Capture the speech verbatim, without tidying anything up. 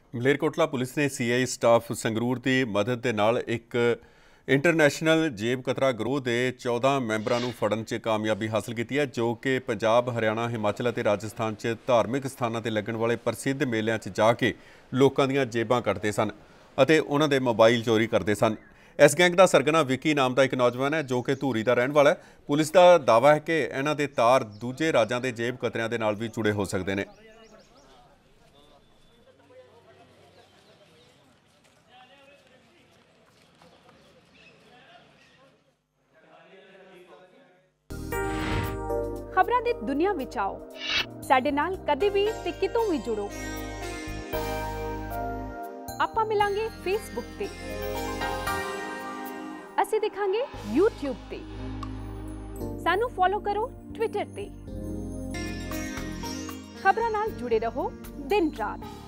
Malerkotla police ਨੇ ਸੀ ਆਈ staff Sangrur ਦੀ ਮਦਦ ਦੇ ਨਾਲ ਇੱਕ ਇੰਟਰਨੈਸ਼ਨਲ ਜੇਬ ਕਤਰਾ ਗਰੋਹ ਦੇ ਚੌਦਾਂ ਮੈਂਬਰਾਂ ਨੂੰ ਫੜਨ 'ਚ ਕਾਮਯਾਬੀ ਹਾਸਲ ਕੀਤੀ ਹੈ, ਜੋ ਕਿ ਪੰਜਾਬ, ਹਰਿਆਣਾ, ਹਿਮਾਚਲ ਅਤੇ ਰਾਜਸਥਾਨ 'ਚ ਧਾਰਮਿਕ ਸਥਾਨਾਂ ਤੇ ਲੱਗਣ ਵਾਲੇ ਪ੍ਰਸਿੱਧ ਮੇਲਿਆਂ 'ਚ ਜਾ ਕੇ ਲੋਕਾਂ ਦੀਆਂ ਜੇਬਾਂ ਕੱਟਦੇ ਸਨ ਅਤੇ ਉਹਨਾਂ ਦੇ ਮੋਬਾਈਲ ਚੋਰੀ ਕਰਦੇ ਸਨ। इस गैंग का सरगना विकी नाम का एक नौजवान है, जो कि धूरी का रहने वाला है। पुलिस का दावा है कि इन्हां दे तार दूजे राज्यों के जेब कतरियां दे नाल भी जुड़े हो सकते हैं। खबरां दी दुनिया विच आओ, साडे नाल कदे भी ते कितों भी जुड़ो। आपां मिलांगे फेसबुक ते, ਅਸੀਂ ਦਿਖਾਂਗੇ यूट्यूब ਤੇ, ਸਾਨੂੰ ਫੋਲੋ ਕਰੋ ट्विटर ਤੇ। ਖਬਰਾਂ ਨਾਲ ਜੁੜੇ ਰਹੋ ਦਿਨ ਰਾਤ।